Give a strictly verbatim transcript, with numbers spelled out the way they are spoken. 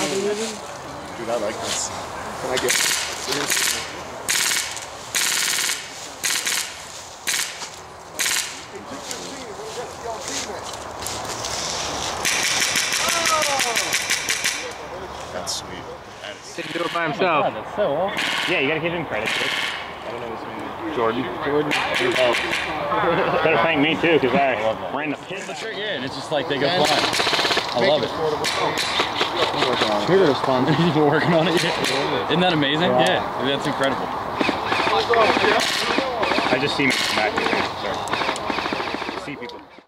Dude, I like this. Can I get this? That's sweet. That is Didn't do it by himself. God, that's so awesome. Yeah, you gotta give him credit. I don't know his name. Jordan. Jordan. Oh. Better thank me too, because I ran the pit. Yeah, and it's just like they go flying. I love it. it. Trigger response. You've been working on it. Yeah. Isn't that amazing? Wow. Yeah, that's incredible. I just see me back here. So, see people.